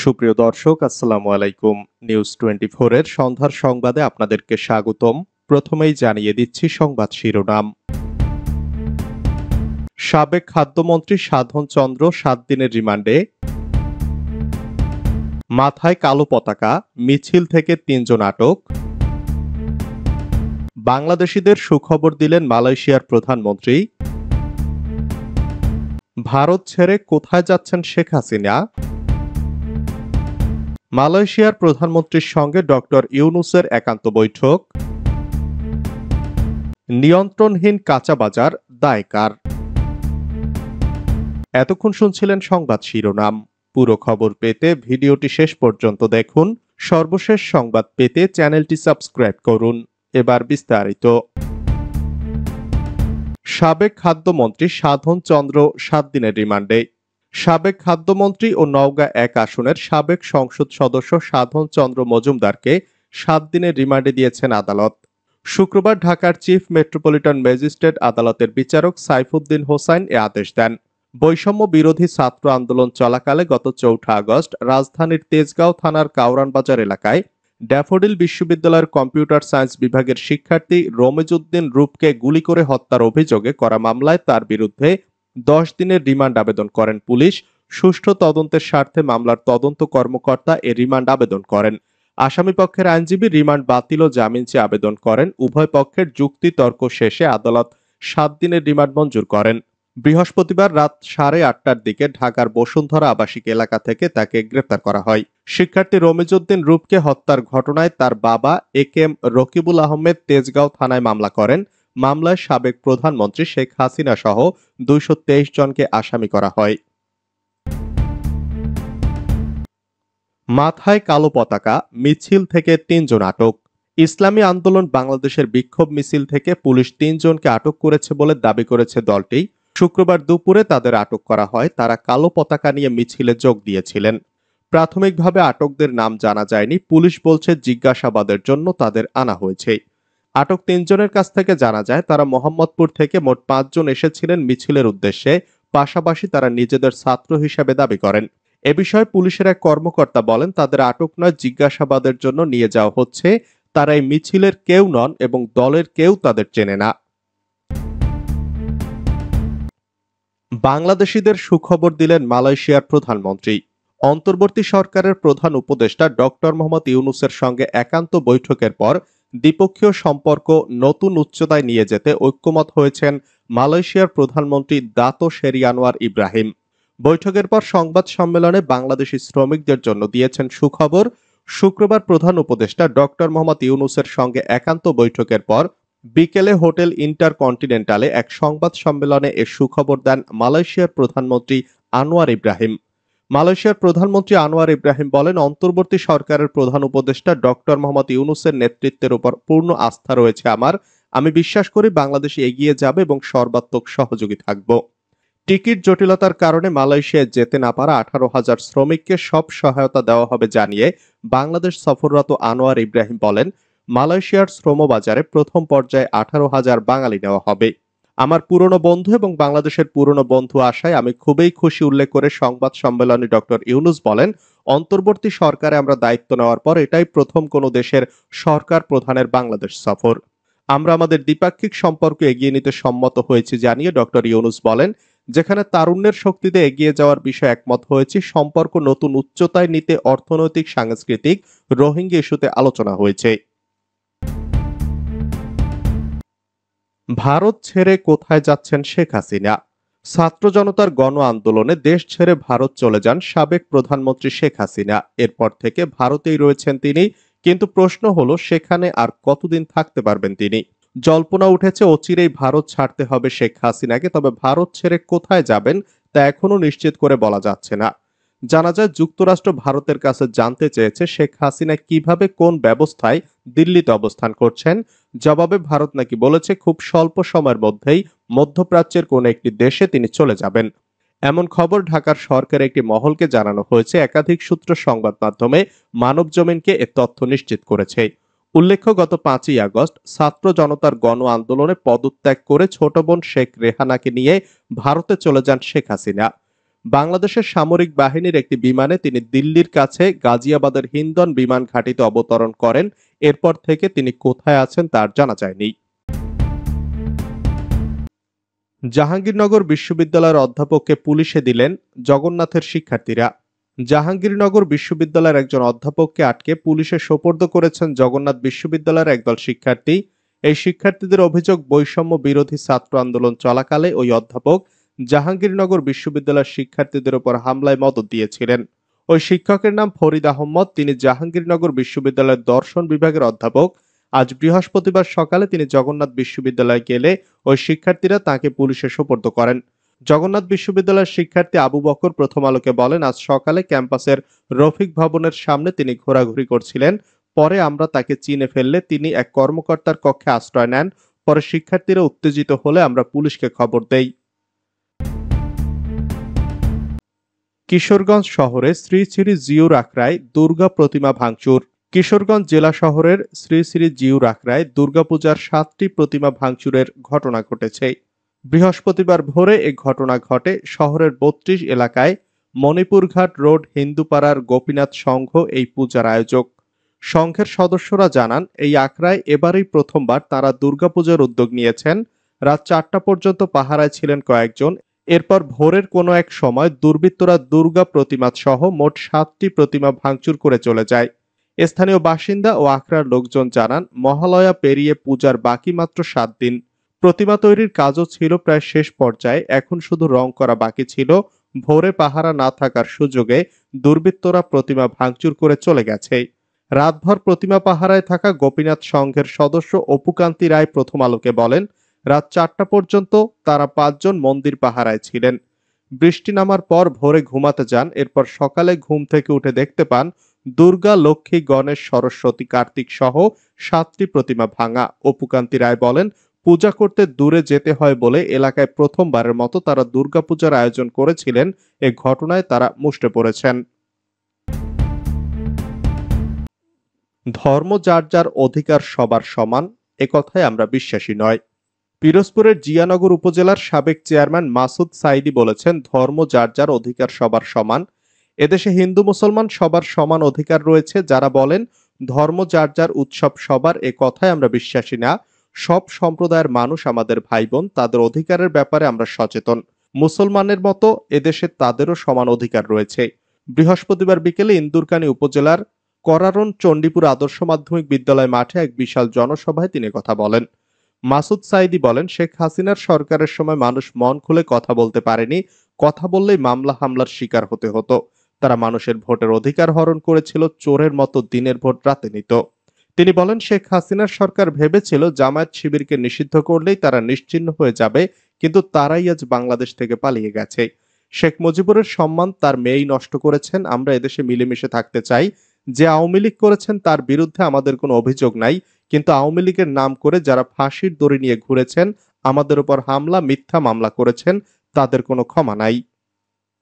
সুপ্রিয় দর্শক, আসসালামু আলাইকুম। নিউজ 24 এর সন্ধ্যার সংবাদে আপনাদেরকে স্বাগতম। প্রথমেই জানিয়ে দিচ্ছি সংবাদ শিরোনাম। সাবেক খাদ্যমন্ত্রী সাধন চন্দ্র 7 দিনের রিমান্ডে। মাথায় কালো পতাকা, মিছিল থেকে 3 জন আটক। বাংলাদেশিদের সুখবর দিলেন মালয়েশিয়ার প্রধানমন্ত্রী। ভারত ছেড়ে কোথায় যাচ্ছেন শেখ হাসিনা? মালয়েশিয়ার প্রধানমন্ত্রীর সঙ্গে ডক্টর ইউনূসের একান্ত বৈঠক। নিয়ন্ত্রণহীন কাঁচা বাজার, দায় কার? এতক্ষণ শুনছিলেন সংবাদ শিরোনাম। পুরো খবর পেতে ভিডিওটি শেষ পর্যন্ত দেখুন। সর্বশেষ সংবাদ পেতে চ্যানেলটি সাবস্ক্রাইব করুন। এবার বিস্তারিত। সাবেক খাদ্যমন্ত্রী সাধন চন্দ্র 7 দিনের রিমান্ডে। সাবেক খাদ্যমন্ত্রী ও নওগাঁ 1 আসনের সাবেক সংসদ সদস্য সাধন চন্দ্র মজুমদারকে 7 দিনের রিমান্ডে দিয়েছেন আদালত। শুক্রবার ঢাকার চিফ মেট্রোপলিটন ম্যাজিস্ট্রেট আদালতের বিচারক সাইফুদ্দিন হোসাইন এ আদেশ দেন। বৈষম্য বিরোধী ছাত্র আন্দোলন চলাকালে গত 4 আগস্ট রাজধানীর তেজগাঁও থানার কাউরান বাজার এলাকায় ড্যাফোডিল বিশ্ববিদ্যালয়ের কম্পিউটার সায়েন্স বিভাগের শিক্ষার্থী রমেজউদ্দিন রূপকে গুলি করে হত্যার অভিযোগে করা মামলায় তার বিরুদ্ধে 10 দিনের রিমান্ড আবেদন করেন পুলিশ। সুষ্ঠু তদন্তের স্বার্থে মামলার তদন্ত কর্মকর্তা এ রিমান্ড আবেদন করেন। আসামি পক্ষের আইনজীবী রিমান্ড বাতিল ও জামিন চেয়ে আবেদন করেন। উভয় পক্ষের যুক্তি তর্ক শেষে আদালত 7 দিনের রিমান্ড মঞ্জুর করেন। বৃহস্পতিবার রাত 8:30টার দিকে ঢাকার বসুন্ধরা আবাসিক এলাকা থেকে তাকে গ্রেপ্তার করা হয়। শিক্ষার্থী রমেজউদ্দিন রূপকে হত্যার ঘটনায় তার বাবা একেএম রকিবুল আহমেদ তেজগাঁও থানায় মামলা করেন। মামলায় সাবেক প্রধানমন্ত্রী শেখ হাসিনা সহ 223 জনকে আসামি করা হয়। মাথায় কালো পতাকা, মিছিল থেকে 3 জন আটক। ইসলামী আন্দোলন বাংলাদেশের বিক্ষোভ মিছিল থেকে পুলিশ 3 জনকে আটক করেছে বলে দাবি করেছে দলটি। শুক্রবার দুপুরে তাদের আটক করা হয়। তারা কালো পতাকা নিয়ে মিছিলে যোগ দিয়েছিলেন। প্রাথমিকভাবে আটকদের নাম জানা যায়নি। পুলিশ বলছে জিজ্ঞাসাবাদের জন্য তাদের আনা হয়েছে। আটক 3 জনের কাছ থেকে জানা যায় তারা মোহাম্মদপুর থেকে মোট 5 জন এসেছিলেন মিছিলের উদ্দেশ্যে। পাশাপাশি তারা নিজেদের ছাত্র হিসেবে দাবি করেন। এ বিষয়ে পুলিশের এক কর্মকর্তা বলেন, তাদের আটক নয়, জিজ্ঞাসাবাদের জন্য নিয়ে যাওয়া হচ্ছে। তারা এই মিছিলের কেউ নন এবং দলের কেউ তাদের চেনে না। বাংলাদেশিদের সুখবর দিলেন মালয়েশিয়ার প্রধানমন্ত্রী। অন্তর্বর্তী সরকারের প্রধান উপদেষ্টা ডক্টর মোহাম্মদ ইউনূসের সঙ্গে একান্ত বৈঠকের পর দ্বিপক্ষীয় সম্পর্ক নতুন উচ্চতায় নিয়ে যেতে ঐক্যমত হয়েছেন মালয়েশিয়ার প্রধানমন্ত্রী দাতো সেরি আনোয়ার ইব্রাহিম। বৈঠকের পর সংবাদ সম্মেলনে বাংলাদেশি শ্রমিকদের জন্য দিয়েছেন সুখবর। শুক্রবার প্রধান উপদেষ্টা ডক্টর মোহাম্মদ ইউনূসের সঙ্গে একান্ত বৈঠকের পর বিকেলে হোটেল ইন্টারকন্টিনেন্টালে এক সংবাদ সম্মেলনে এ সুখবর দেন মালয়েশিয়ার প্রধানমন্ত্রী আনোয়ার ইব্রাহিম। মালয়েশিয়ার প্রধানমন্ত্রী আনোয়ার ইব্রাহিম বলেন, অন্তর্বর্তী সরকারের প্রধান উপদেষ্টা ডক্টর মোহাম্মদ ইউনূসের নেতৃত্বের উপর পূর্ণ আস্থা রয়েছে আমার। আমি বিশ্বাস করি বাংলাদেশ এগিয়ে যাবে এবং সর্বাত্মক সহযোগী থাকব। টিকিট জটিলতার কারণে মালয়েশিয়ায় যেতে না পারা 18,000 শ্রমিককে সব সহায়তা দেওয়া হবে জানিয়ে বাংলাদেশ সফররত আনোয়ার ইব্রাহিম বলেন, মালয়েশিয়ার শ্রমবাজারে প্রথম পর্যায়ে 18,000 বাঙালি নেওয়া হবে। আমার পুরনো বন্ধু এবং বাংলাদেশের পুরনো বন্ধু আশায় আমি খুবই খুশি। উল্লেখ করে সংবাদ সম্মেলনে ডক্টর ইউনূস বলেন, অন্তর্বর্তী সরকারে আমরা দায়িত্ব নেওয়ার পর এটাই প্রথম কোনো দেশের সরকার প্রধানের বাংলাদেশ সফর। আমরা আমাদের দ্বিপাক্ষিক সম্পর্ক এগিয়ে নিতে সম্মত হয়েছি জানিয়ে ডক্টর ইউনূস বলেন, যেখানে তারুণ্যের শক্তিতে এগিয়ে যাওয়ার বিষয়ে একমত হয়েছি। সম্পর্ক নতুন উচ্চতায় নিতে অর্থনৈতিক, সাংস্কৃতিক, রোহিঙ্গা ইস্যুতে আলোচনা হয়েছে। ভারত ছেড়ে কোথায় যাচ্ছেন শেখ হাসিনা? ছাত্র জনতার গণ আন্দোলনে দেশ ছেড়ে ভারত চলে যান সাবেক প্রধানমন্ত্রী শেখ হাসিনা। এরপর থেকে ভারতেই রয়েছেন তিনি। কিন্তু প্রশ্ন হলো, সেখানে আর কতদিন থাকতে পারবেন তিনি? জল্পনা উঠেছে অচিরেই ভারত ছাড়তে হবে শেখ হাসিনাকে। তবে ভারত ছেড়ে কোথায় যাবেন তা এখনো নিশ্চিত করে বলা যাচ্ছে না। জানা যায়, যুক্তরাষ্ট্র ভারতের কাছে জানতে চেয়েছে শেখ হাসিনা কিভাবে, কোন ব্যবস্থায় দিল্লিতে অবস্থান করছেন। জবাবে ভারত নাকি বলেছে খুব স্বল্প সময়ের মধ্যেই মধ্যপ্রাচ্যের কোন একটি দেশে তিনি চলে যাবেন। এমন খবর ঢাকার সরকারের একটি মহলকে জানানো হয়েছে। একাধিক সূত্র সংবাদ মাধ্যমে মানবজমিনকে এ তথ্য নিশ্চিত করেছে। উল্লেখ্য, গত 5ই আগস্ট ছাত্র জনতার গণ আন্দোলনে পদত্যাগ করে ছোট বোন শেখ রেহানাকে নিয়ে ভারতে চলে যান শেখ হাসিনা। বাংলাদেশের সামরিক বাহিনীর একটি বিমানে তিনি দিল্লির কাছে গাজিয়াবাদের হিন্দন বিমান ঘাঁটিতে অবতরণ করেন। এরপর থেকে তিনি কোথায় আছেন তার জানা যায়নি। জাহাঙ্গীরনগর বিশ্ববিদ্যালয়ের অধ্যাপককে পুলিশে দিলেন জগন্নাথের শিক্ষার্থীরা। জাহাঙ্গীরনগর বিশ্ববিদ্যালয়ের একজন অধ্যাপককে আটকে পুলিশে সোপর্দ করেছেন জগন্নাথ বিশ্ববিদ্যালয়ের একদল শিক্ষার্থী। এই শিক্ষার্থীদের অভিযোগ, বৈষম্য বিরোধী ছাত্র আন্দোলন চলাকালে ওই অধ্যাপক জাহাঙ্গীরনগর বিশ্ববিদ্যালয়ের শিক্ষার্থীদের উপর হামলায় মদদ দিয়েছিলেন। ওই শিক্ষকের নাম ফরিদ আহমদ। তিনি জাহাঙ্গীরনগর বিশ্ববিদ্যালয়ের দর্শন বিভাগের অধ্যাপক। আজ বৃহস্পতিবার সকালে তিনি জগন্নাথ বিশ্ববিদ্যালয়ে গেলে ওই শিক্ষার্থীরা তাকে পুলিশে সোপর্দ করেন। জগন্নাথ বিশ্ববিদ্যালয়ের শিক্ষার্থী আবু বকর প্রথম আলোকে বলেন, আজ সকালে ক্যাম্পাসের রফিক ভবনের সামনে তিনি ঘোরাঘুরি করছিলেন। পরে আমরা তাকে চিনে ফেললে তিনি এক কর্মকর্তার কক্ষে আশ্রয় নেন। পরে শিক্ষার্থীরা উত্তেজিত হলে আমরা পুলিশকে খবর দেই। কিশোরগঞ্জ শহরে শ্রী শ্রী জিউর আখড়ায় দুর্গা প্রতিমা ভাঙচুর। কিশোরগঞ্জ জেলা শহরের শ্রী শ্রী জিউর আখড়ায় দুর্গাপূজার 7টি প্রতিমা ভাঙচুরের ঘটনা ঘটেছে। বৃহস্পতিবার ভোরে এ ঘটনা ঘটে শহরের 32 এলাকায়। মণিপুরঘাট রোড হিন্দুপাড়ার গোপীনাথ সংঘ এই পূজার আয়োজক। সংঘের সদস্যরা জানান, এই আখড়ায় এবারই প্রথমবার তারা দুর্গাপূজার উদ্যোগ নিয়েছেন। রাত 4টা পর্যন্ত পাহারায় ছিলেন কয়েকজন। এরপর ভোরের কোনো এক সময় দুর্বৃত্তরা দুর্গা প্রতিমা সহ মোট 7টি প্রতিমা ভাঙচুর করে চলে যায়। স্থানীয় বাসিন্দা ও আখড়ার লোকজন জানান, মহালয়া পেরিয়ে পূজার বাকি মাত্র 7 দিন। প্রতিমা তৈরির কাজও ছিল প্রায় শেষ পর্যায়ে, এখন শুধু রং করা বাকি ছিল। ভোরে পাহারা না থাকার সুযোগে দুর্বৃত্তরা প্রতিমা ভাঙচুর করে চলে গেছে। রাতভর প্রতিমা পাহারায় থাকা গোপীনাথ সংঘের সদস্য অপুকান্তি রায় প্রথম আলোকে বলেন, রাত 4টা পর্যন্ত তারা 5 জন মন্দির পাহারায় ছিলেন। বৃষ্টি নামার পর ভোরে ঘুমাতে যান। এরপর সকালে ঘুম থেকে উঠে দেখতে পান দুর্গা, লক্ষ্মী, গণেশ, সরস্বতী, কার্তিক সহ 7টি প্রতিমা ভাঙা। অপুকান্তি রায় বলেন, পূজা করতে দূরে যেতে হয় বলে এলাকায় প্রথমবারের মতো তারা দুর্গাপূজার আয়োজন করেছিলেন। এ ঘটনায় তারা মুষড়ে পড়েছেন। ধর্ম যার যার অধিকার সবার সমান, একথায় আমরা বিশ্বাসী নয়। পিরোজপুরের জিয়ানগর উপজেলার সাবেক চেয়ারম্যান মাসুদ সাইদি বলেছেন, ধর্ম যার যার অধিকার সবার সমান। এদেশে হিন্দু মুসলমান সবার সমান অধিকার রয়েছে। যারা বলেন ধর্ম যার যার উৎসব সবার, এ কথায় আমরা বিশ্বাসী না। সব সম্প্রদায়ের মানুষ আমাদের ভাই বোন, তাদের অধিকারের ব্যাপারে আমরা সচেতন। মুসলমানের মতো এদেশে তাদেরও সমান অধিকার রয়েছে। বৃহস্পতিবার বিকেলে ইন্দুরকানী উপজেলার করারন চণ্ডীপুর আদর্শ মাধ্যমিক বিদ্যালয় মাঠে এক বিশাল জনসভায় তিনি কথা বলেন। মাসুদ সাইদি বলেন, শেখ হাসিনার সরকারের সময় মানুষ মন খুলে কথা বলতে পারেনি। কথা বললেই মামলা হামলার শিকার হতে হতো। তারা মানুষের ভোটের অধিকার হরণ করেছিল, চোরের মতো দিনের ভোট রাতে নিত। তিনি বলেন, শেখ হাসিনার সরকার ভেবেছিল জামায়াত শিবিরকে নিষিদ্ধ করলেই তারা নিশ্চিহ্ন হয়ে যাবে, কিন্তু তারাই আজ বাংলাদেশ থেকে পালিয়ে গেছে। শেখ মুজিবুরের সম্মান তার মেয়েই নষ্ট করেছেন। আমরা এদেশে মিলেমিশে থাকতে চাই। যে আওয়ামী লীগ করেছেন তার বিরুদ্ধে আমাদের কোনো অভিযোগ নাই, কিন্তু আওয়ামী লীগের নাম করে যারা ফাঁসির দড়ি নিয়ে ঘুরেছেন, আমাদের উপর হামলা, মিথ্যা মামলা করেছেন, তাদের কোনো ক্ষমা নাই।